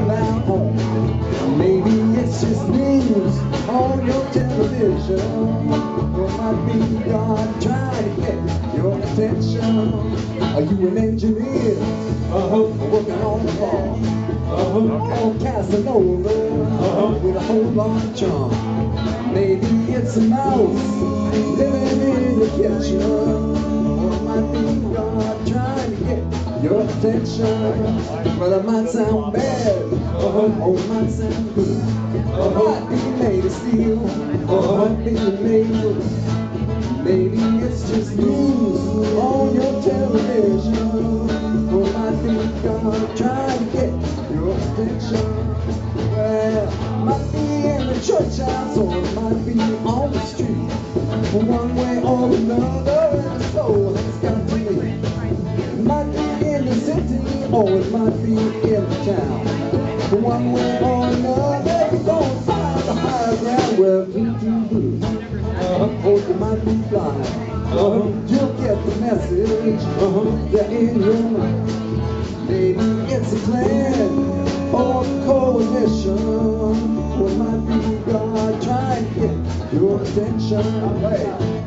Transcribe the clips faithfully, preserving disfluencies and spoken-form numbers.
about home. Maybe it's just news on your television. Or it might be God trying to get your attention. Are you an engineer? Uh-huh. Working on the farm? Uh-huh. Or Casanova? Uh-huh. With a whole lot of charm? Maybe it's a mouse living in the kitchen. Or it might be God trying to get your attention. Well, it might sound bad, uh-huh. Or it might sound good. Uh-huh. It might be made of steel, or it might be made of wood. Maybe it's just news on your television. Or it might be God trying to get your attention. Well, it might be in the church house, or it might be on the street. One way or another, and the soul has got to leave. It might be in the city, or it might be in the town. But one way or another, you're gonna find the higher ground where doo-doo-doo. Uh-huh. Or you might be flying. Uh-huh. You'll get the message. Uh-huh. They're in your mind. Maybe it's a plan or a coalition. Or it might be God trying to get your attention. Hey.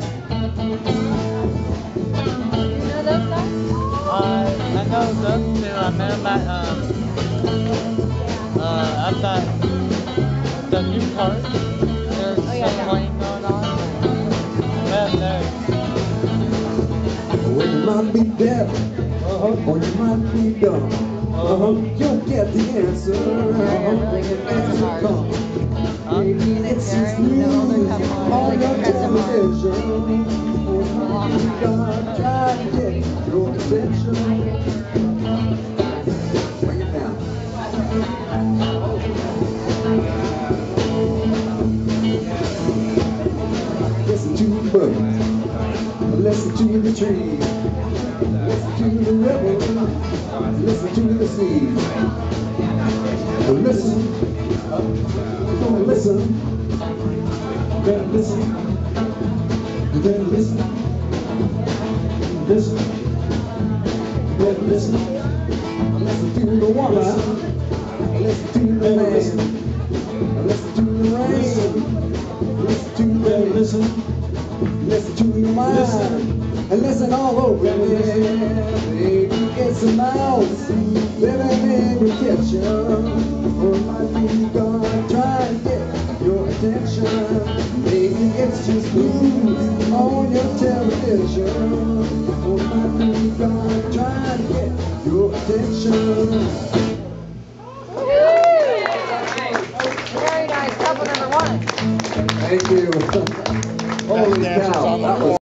Uh, I know those two. I met them at, um, uh, at that, the new park. There's oh, yeah, some yeah. playing going on. I met there. Well, you might be deaf, uh-huh. Or you might be dumb. Uh-huh. You'll get the answer, uh-huh. When the answer comes. Maybe it's just news on your television. Or it might be God trying to get your attention. Bring it down. Listen to the birds. Listen to the trees. Listen to the river. Listen to the sea. Listen. You're gonna listen. You better listen. You better listen. Listen. You better listen. Listen to the water. Listen to the man. Listen to the rain. Listen to the listen. Listen to your mind. And listen all over again. Maybe it's a mouse living in your kitchen. Or it might be God trying to get your attention. Maybe it's just news on your television. Or it might be God trying to get your attention. Very nice, couple number one. Thank you. Holy cow.